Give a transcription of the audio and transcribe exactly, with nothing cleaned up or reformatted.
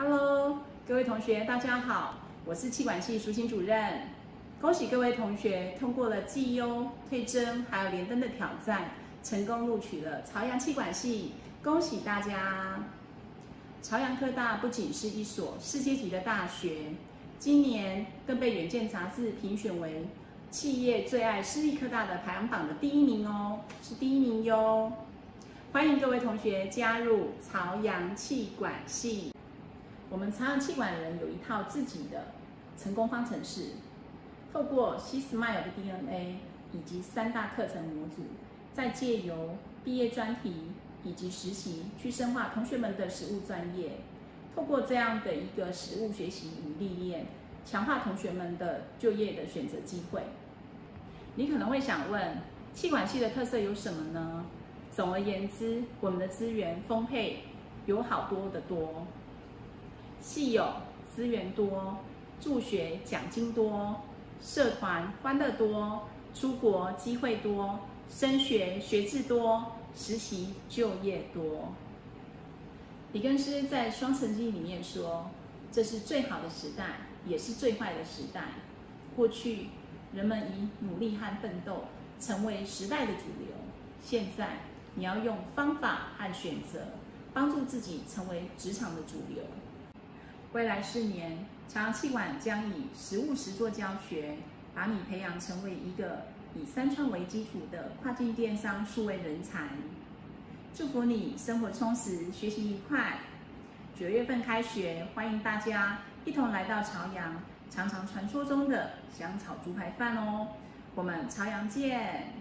Hello， 各位同学，大家好，我是企管系淑欣主任。恭喜各位同学通过了绩优、推甄还有联登的挑战，成功录取了朝阳企管系，恭喜大家！朝阳科大不仅是一所世界级的大学，今年更被《远见》杂志评选为企业最爱私立科大的排行榜的第一名哦，是第一名哟！欢迎各位同学加入朝阳企管系。我们朝阳企管人有一套自己的成功方程式，透过 C-Smile 的 D N A 以及三大课程模组，再借由毕业专题以及实习，去深化同学们的实务专业。透过这样的一个实务学习与历练，强化同学们的就业的选择机会。你可能会想问，企管系的特色有什么呢？总而言之，我们的资源丰沛，有好多的多。系有资源多，助学奖金多，社团欢乐多，出国机会多，升学学制多，实习就业多。里根斯在《双城记》里面说，这是最好的时代，也是最坏的时代。过去人们以努力和奋斗成为时代的主流，现在你要用方法和选择，帮助自己成为职场的主流。未来四年，朝阳企管将以实务实作教学，把你培养成为一个以三创为基础的跨境电商数位人才。祝福你生活充实，学习愉快。九月份开学，欢迎大家一同来到朝阳，尝尝传说中的香草猪排饭哦。我们朝阳见。